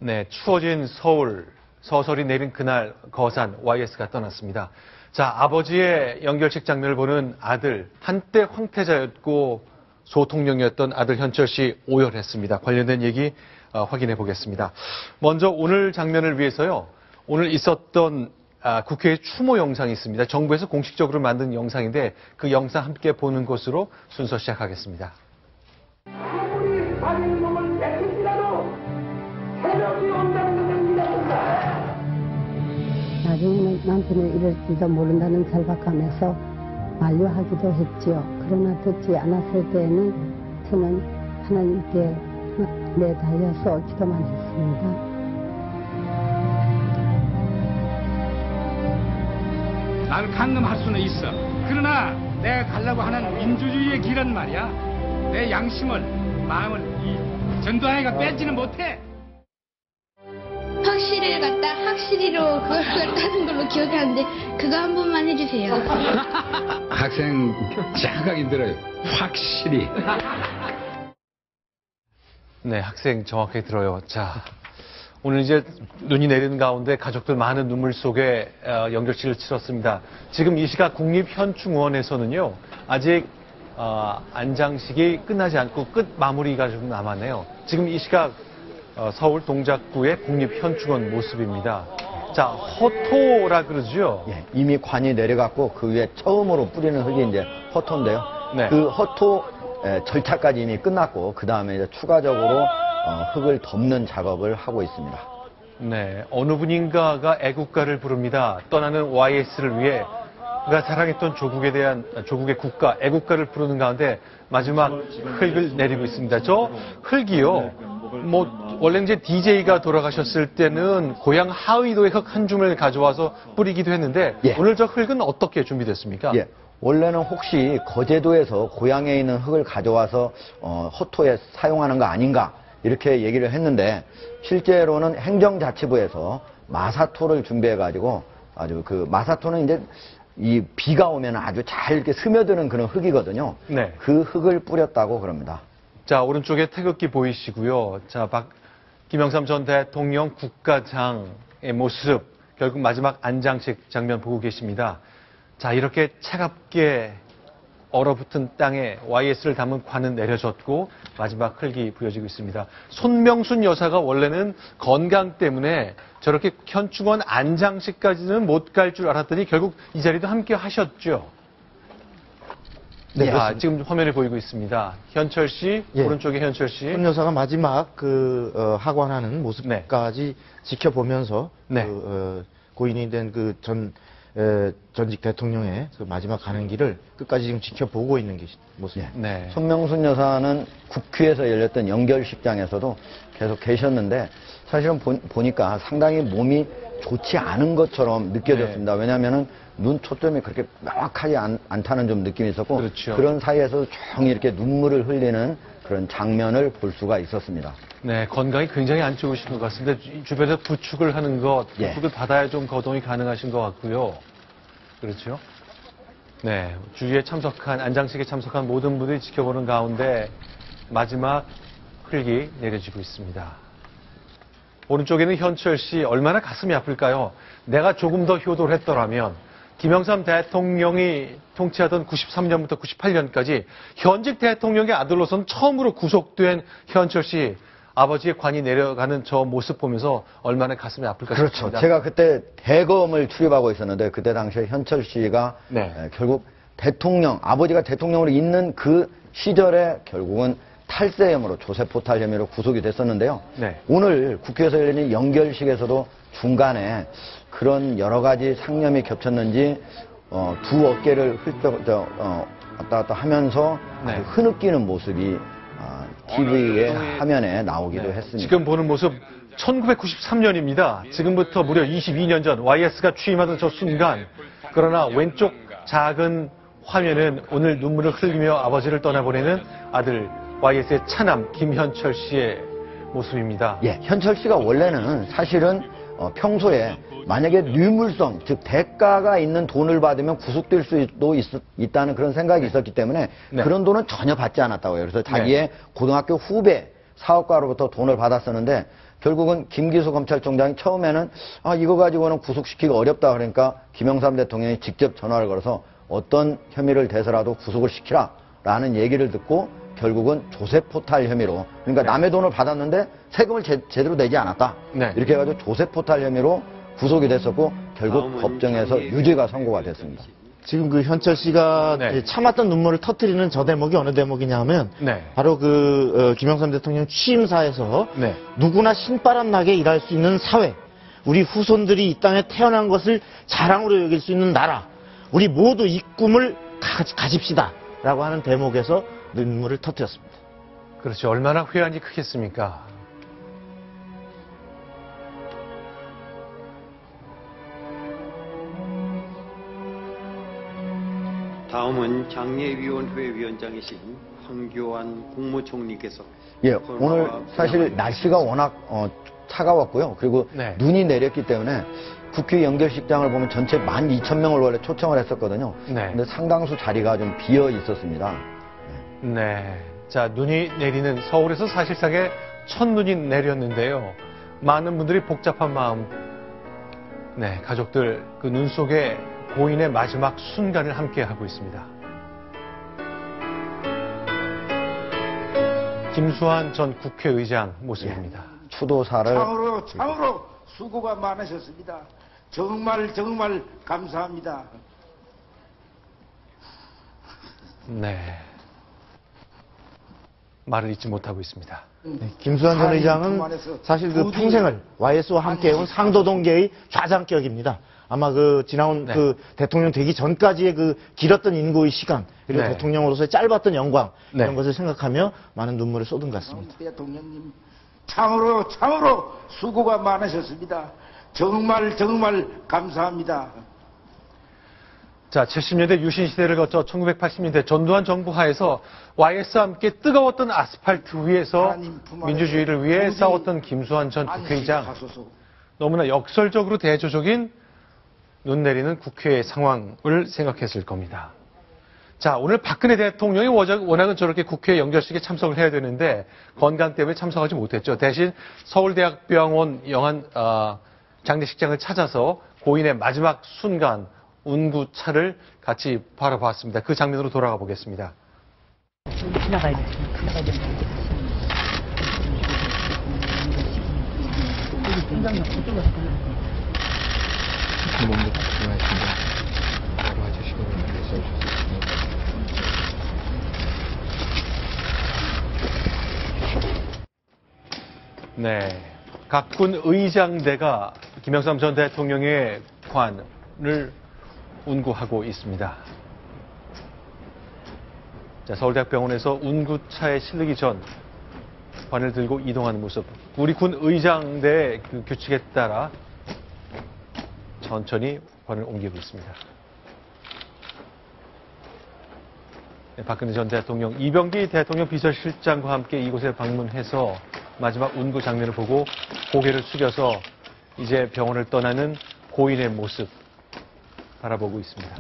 네, 추워진 서울, 서설이 내린 그날 거산 YS가 떠났습니다. 자, 아버지의 연결식 장면을 보는 아들, 한때 황태자였고 소통령이었던 아들 현철 씨 오열했습니다. 관련된 얘기 확인해 보겠습니다. 먼저 오늘 장면을 위해서요, 오늘 있었던 국회의 추모 영상이 있습니다. 정부에서 공식적으로 만든 영상인데 그 영상 함께 보는 것으로 순서 시작하겠습니다. 아무리 다른 놈을 내쫓지라도 새벽이 온다는 믿었다. 나중에는 남편이 이럴지도 모른다는 절박함에서 만류하기도 했지요. 그러나 듣지 않았을 때에는 저는 하나님께 매달려서 기도만 했습니다. 날 강금할 수는 있어. 그러나 내가 가려고 하는 민주주의의 길은 말이야, 내 양심을, 마음을 이 전두환이가 뺏지는 못해. 확실히를 갖다 확실히로 그걸 따는 걸로 기억하는데 그거 한 번만 해주세요. 학생 정확하게 들어요. 확실히. 네, 학생 정확하게 들어요. 자, 오늘 이제 눈이 내리는 가운데 가족들 많은 눈물 속에 연결식을 치렀습니다. 지금 이 시각 국립현충원에서는요, 아직 안장식이 끝나지 않고 끝 마무리가 좀 남았네요. 지금 이 시각 서울 동작구의 국립현충원 모습입니다. 자, 허토라 그러죠? 예, 이미 관이 내려갔고 그 위에 처음으로 뿌리는 흙이 이제 허토인데요. 네. 그 허토 절차까지 이미 끝났고 그 다음에 이제 추가적으로 흙을 덮는 작업을 하고 있습니다. 네, 어느 분인가가 애국가를 부릅니다. 떠나는 YS를 위해 그가 사랑했던 조국에 대한 조국의 국가, 애국가를 부르는 가운데 마지막 흙을 내리고 있습니다. 저 흙이요, 원래 이제 DJ가 돌아가셨을 때는 고향 하의도의 흙 한 줌을 가져와서 뿌리기도 했는데, 예. 오늘 저 흙은 어떻게 준비됐습니까? 예, 원래는 혹시 거제도에서 고향에 있는 흙을 가져와서 허토에 사용하는 거 아닌가 이렇게 얘기를 했는데, 실제로는 행정자치부에서 마사토를 준비해가지고 아주 그 마사토는 이제 이 비가 오면 아주 잘 이렇게 스며드는 그런 흙이거든요. 네. 그 흙을 뿌렸다고 그럽니다. 자, 오른쪽에 태극기 보이시고요. 자, 김영삼 전 대통령 국가장의 모습, 결국 마지막 안장식 장면 보고 계십니다. 자, 이렇게 차갑게 얼어붙은 땅에 YS를 담은 관은 내려졌고 마지막 흙이 부여지고 있습니다. 손명순 여사가 원래는 건강 때문에 저렇게 현충원 안장식까지는 못 갈 줄 알았더니 결국 이 자리도 함께 하셨죠. 네, 자, 지금 화면에 보이고 있습니다. 현철 씨, 예. 오른쪽에 현철 씨. 손 여사가 마지막 하관하는 모습까지 지켜보면서 네. 고인이 된 그 전직 대통령의 그 마지막 가는 길을 끝까지 지금 지켜보고 있는 모습입니다. 네. 손명순 여사는 국회에서 열렸던 연결식장에서도 계속 계셨는데 사실은 보니까 상당히 몸이 좋지 않은 것처럼 느껴졌습니다. 왜냐하면은 눈 초점이 그렇게 명확하지 않다는 좀 느낌이 있었고, 그렇죠. 그런 사이에서 조용히 이렇게 눈물을 흘리는 그런 장면을 볼 수가 있었습니다. 네, 건강이 굉장히 안 좋으신 것 같습니다. 주변에서 부축을 하는 것, 예. 부축을 받아야 좀 거동이 가능하신 것 같고요. 그렇죠? 네, 주위에 참석한, 안장식에 참석한 모든 분들이 지켜보는 가운데 마지막 흙이 내려지고 있습니다. 오른쪽에는 현철 씨, 얼마나 가슴이 아플까요? 내가 조금 더 효도를 했더라면 김영삼 대통령이 통치하던 93년부터 98년까지 현직 대통령의 아들로서는 처음으로 구속된 현철 씨, 아버지의 관이 내려가는 저 모습 보면서 얼마나 가슴이 아플까 그렇죠. 싶습니다. 제가 그때 대검을 출입하고 있었는데 그때 당시에 현철 씨가 네. 결국 아버지가 대통령으로 있는 그 시절에 결국은 탈세혐으로 조세포탈 혐의로 구속이 됐었는데요. 네. 오늘 국회에서 열리는 연결식에서도 중간에 그런 여러 가지 상념이 겹쳤는지 두 어깨를 왔다 갔다 하면서 네. 아주 흐느끼는 모습이 TV의 화면에 나오기도 했습니다. 지금 보는 모습 1993년입니다. 지금부터 무려 22년 전 YS가 취임하던 저 순간, 그러나 왼쪽 작은 화면은 오늘 눈물을 흘리며 아버지를 떠나보내는 아들 YS의 차남 김현철 씨의 모습입니다. 예, 현철 씨가 원래는 사실은 평소에 만약에 뇌물성, 즉 대가가 있는 돈을 받으면 구속될 수도 있다는 그런 생각이 있었기 때문에 네. 그런 돈은 전혀 받지 않았다고요. 그래서 자기의 고등학교 후배 사업가로부터 돈을 받았었는데 결국은 김기수 검찰총장이 처음에는 이거 가지고는 구속시키기 어렵다 그러니까 김영삼 대통령이 직접 전화를 걸어서 어떤 혐의를 대서라도 구속을 시키라라는 얘기를 듣고 결국은 조세포탈 혐의로 그러니까 남의 돈을 받았는데 세금을 제대로 내지 않았다. 네. 이렇게 해가지고 조세포탈 혐의로 구속이 됐었고 결국 법정에서 유죄가 선고가 됐습니다. 지금 그 현철 씨가 네. 참았던 눈물을 터뜨리는 저 대목이 어느 대목이냐 하면 네. 바로 김영삼 대통령 취임사에서 네. 누구나 신바람 나게 일할 수 있는 사회, 우리 후손들이 이 땅에 태어난 것을 자랑으로 여길 수 있는 나라, 우리 모두 이 꿈을 가집시다 라고 하는 대목에서 눈물을 터뜨렸습니다. 그렇죠. 얼마나 회한이 크겠습니까? 다음은 장례위원회 위원장이신 황교안 국무총리께서 예, 오늘 사실 날씨가 워낙 차가웠고요. 그리고 네. 눈이 내렸기 때문에 국회 연결식장을 보면 전체 12,000명을 원래 초청을 했었거든요. 네. 근데 상당수 자리가 좀 비어 있었습니다. 네. 자, 눈이 내리는 서울에서 사실상의 첫눈이 내렸는데요. 많은 분들이 복잡한 마음, 네, 가족들 그 눈 속에 고인의 마지막 순간을 함께 하고 있습니다. 김수환 전 국회의장 모습입니다. 추도사를 참으로 수고가 많으셨습니다. 정말 감사합니다. 네. 말을 잊지 못하고 있습니다. 김수환 전 의장은 사실 그 평생을 YS와 함께해온 상도동계의 좌장격입니다. 아마 지나온 네. 대통령 되기 전까지의 길었던 인고의 시간, 그리고 네. 대통령으로서의 짧았던 영광, 네. 이런 것을 생각하며 많은 눈물을 쏟은 것 같습니다. 대통령님, 참으로 수고가 많으셨습니다. 정말 감사합니다. 자, 70년대 유신 시대를 거쳐 1980년대 전두환 정부 하에서 YS와 함께 뜨거웠던 아스팔트 위에서 민주주의를 위해 싸웠던 김수환 전 국회의장. 너무나 역설적으로 대조적인 눈 내리는 국회의 상황을 생각했을 겁니다. 자, 오늘 박근혜 대통령이 워낙은 저렇게 국회 연결식에 참석을 해야 되는데 건강 때문에 참석하지 못했죠. 대신 서울대학병원 장례식장을 찾아서 고인의 마지막 순간 운구차를 같이 바라봤습니다. 그 장면으로 돌아가 보겠습니다. 지나가야 돼. 공장역 그쪽으로 몸도 궁금하신데 바로 와주시고 써주셨습니다. 네, 각군 의장대가 김영삼 전 대통령의 관을 운구하고 있습니다. 자, 서울대학병원에서 운구차에 실리기 전 관을 들고 이동하는 모습. 우리 군 의장대의 그 규칙에 따라 천천히 관을 옮기고 있습니다. 네, 박근혜 전 대통령, 이병기 대통령 비서실장과 함께 이곳에 방문해서 마지막 운구 장면을 보고 고개를 숙여서 이제 병원을 떠나는 고인의 모습 바라보고 있습니다.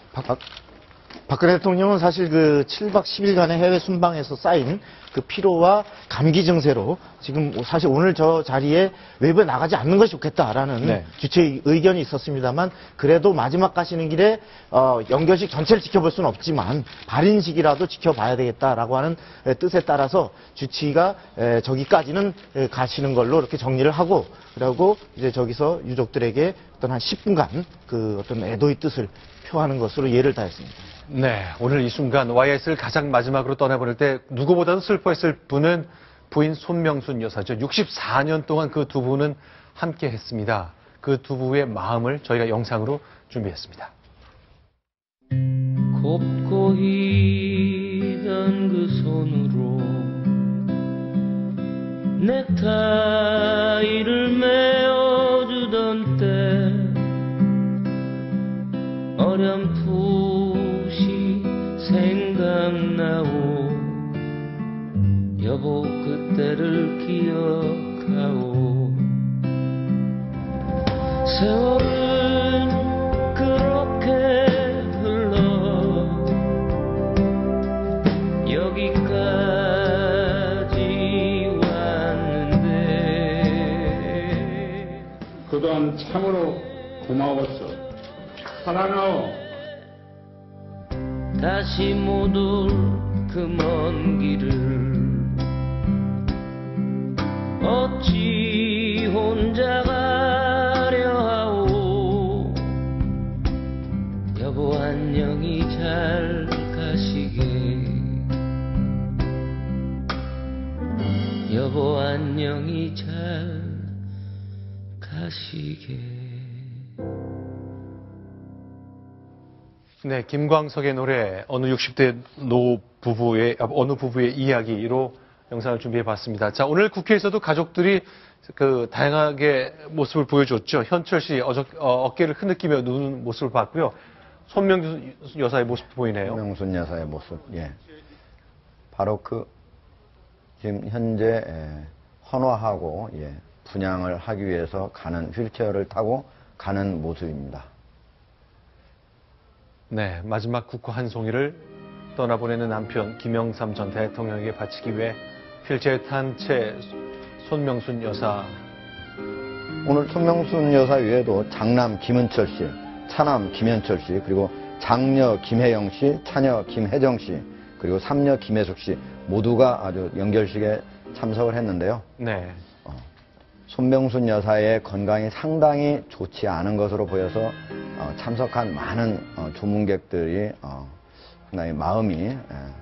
박근혜 대통령은 사실 7박 10일간의 해외 순방에서 쌓인 피로와 감기 증세로 지금 사실 오늘 저 자리에 외부에 나가지 않는 것이 좋겠다라는 네. 주최의 의견이 있었습니다만 그래도 마지막 가시는 길에 연결식 전체를 지켜볼 수는 없지만 발인식이라도 지켜봐야 되겠다라고 하는 뜻에 따라서 주치의가 저기까지는 가시는 걸로 이렇게 정리를 하고 그리고 이제 저기서 유족들에게 어떤 한 10분간 어떤 애도의 뜻을 표하는 것으로 예를 다했습니다. 네, 오늘 이 순간 YS를 가장 마지막으로 떠나보낼 때 누구보다도 슬퍼했을 분은 부인 손명순 여사죠. 64년 동안 그 두 분은 함께 했습니다. 그 두 부의 마음을 저희가 영상으로 준비했습니다. 곱고 희던 그 손으로 넥타이를 메어주던 때 어렴풋이 생각나오 여보 그때를 기억하오 세월은 그렇게 흘러 여기까지 왔는데 고마웠어. 사랑하오. 다시 못 올 그 먼 길을 어찌 혼자 가려 하오. 여보 안녕히 잘 가시게. 여보 안녕히 잘 가시게. 네, 김광석의 노래 어느 60대 어느 부부의 이야기로 영상을 준비해 봤습니다. 자, 오늘 국회에서도 가족들이 다양하게 모습을 보여줬죠. 현철 씨 어깨를 흐느끼며 누는 모습을 봤고요. 손명순 여사의 모습도 보이네요. 손명순 여사의 모습, 예. 바로 지금 현재 헌화하고 분양을 하기 위해서 가는 휠체어를 타고 가는 모습입니다. 네, 마지막 국화 한 송이를 떠나보내는 남편 김영삼 전 대통령에게 바치기 위해 휠체어에 탄 채 손명순 여사. 오늘 손명순 여사 외에도 장남 김은철 씨, 차남 김현철 씨, 그리고 장녀 김혜영 씨, 차녀 김혜정 씨, 그리고 삼녀 김혜숙 씨 모두가 아주 연결식에 참석을 했는데요. 네. 손명순 여사의 건강이 상당히 좋지 않은 것으로 보여서 참석한 많은 조문객들이 상당히 마음이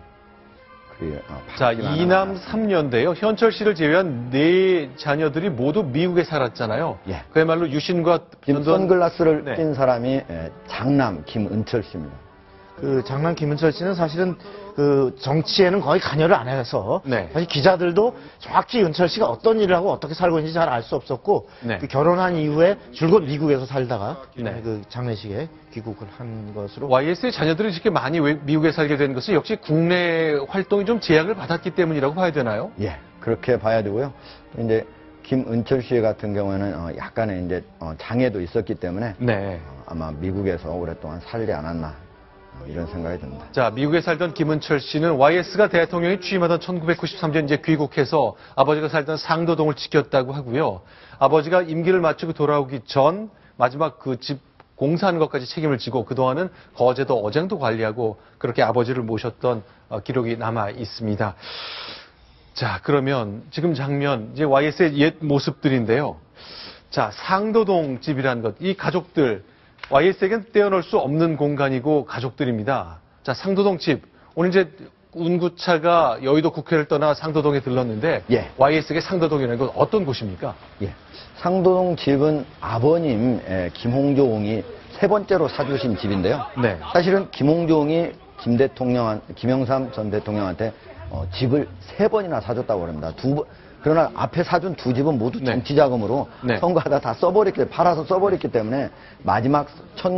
자, 2남 3녀인데요. 현철 씨를 제외한 4자녀들이 모두 미국에 살았잖아요. 예. 그야말로 유신과 선글라스를 낀 사람이 장남 김은철 씨입니다. 장남 김은철 씨는 사실은 정치에는 거의 관여를 안 해서 사실 기자들도 정확히 은철 씨가 어떤 일을 하고 어떻게 살고 있는지 잘 알 수 없었고 결혼한 이후에 줄곧 미국에서 살다가 장례식에 귀국을 한 것으로. YS의 자녀들이 이렇게 많이 미국에 살게 된 것은 역시 국내 활동이 좀 제약을 받았기 때문이라고 봐야 되나요? 예, 그렇게 봐야 되고요. 이제 김은철 씨 같은 경우에는 약간의 이제 장애도 있었기 때문에 아마 미국에서 오랫동안 살지 않았나. 이런 생각이 듭니다. 자, 미국에 살던 김은철 씨는 YS가 대통령이 취임하던 1993년 이제 귀국해서 아버지가 살던 상도동을 지켰다고 하고요. 아버지가 임기를 마치고 돌아오기 전 마지막 집 공사하는 것까지 책임을 지고 그동안은 거제도 어장도 관리하고 그렇게 아버지를 모셨던 기록이 남아 있습니다. 자, 그러면 지금 장면 이제 YS의 옛 모습들인데요. 자, 상도동 집이라는 것, 이 가족들 YS에겐 떼어놓을 수 없는 공간이고 가족들입니다. 자, 상도동 집. 오늘 이제 운구차가 여의도 국회를 떠나 상도동에 들렀는데 YS에게 상도동이라는 건 어떤 곳입니까? 예. 상도동 집은 아버님 김홍종이 3번째로 사주신 집인데요. 사실은 김홍종이 김영삼 전 대통령한테 집을 3번이나 사줬다고 합니다. 그러나 앞에 사준 2집은 모두 정치자금으로 선거하다 다 팔아서 써버렸기 때문에 마지막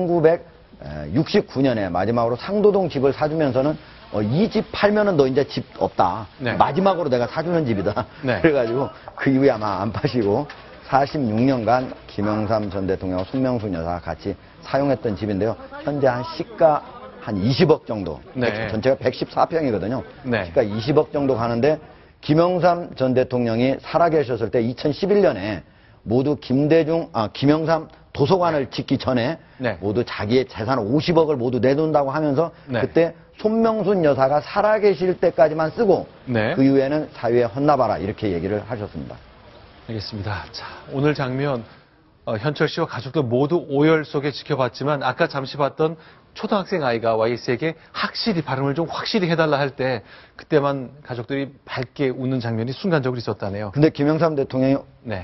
1969년에 마지막으로 상도동 집을 사주면서는 이 집 팔면은 너 이제 집 없다. 마지막으로 내가 사주는 집이다. 그래가지고 그 이후에 아마 안 파시고 46년간 김영삼 전 대통령과 손명순 여사가 같이 사용했던 집인데요. 현재 시가 한 20억 정도. 전체가 114평이거든요. 시가 20억 정도 가는데 김영삼 전 대통령이 살아계셨을 때 2011년에 모두 김영삼 도서관을 짓기 전에 모두 자기의 재산 50억을 모두 내놓는다고 하면서 그때 손명순 여사가 살아계실 때까지만 쓰고 그 이후에는 사회에 헌납하라 이렇게 얘기를 하셨습니다. 알겠습니다. 자, 오늘 장면 현철 씨와 가족들 모두 오열 속에 지켜봤지만 아까 잠시 봤던 초등학생 아이가 YS에게 발음을 좀 확실히 해달라 할 때 그때만 가족들이 밝게 웃는 장면이 순간적으로 있었다네요. 근데 김영삼 대통령이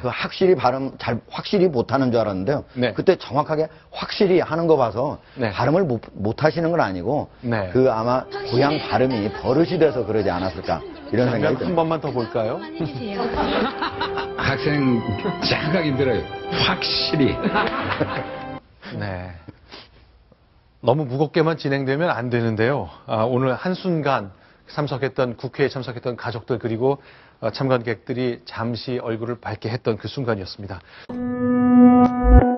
확실히 못하는 줄 알았는데요. 그때 정확하게 확실히 하는 거 봐서 발음을 못하시는 건 아니고 아마 고향 발음이 버릇이 돼서 그러지 않았을까 이런 생각이 듭니다. 한 번만 더 볼까요? 학생 장하기 힘들어요. 확실히. 너무 무겁게만 진행되면 안 되는데요. 오늘 한순간 국회에 참석했던 가족들 그리고 참관객들이 잠시 얼굴을 밝게 했던 그 순간이었습니다.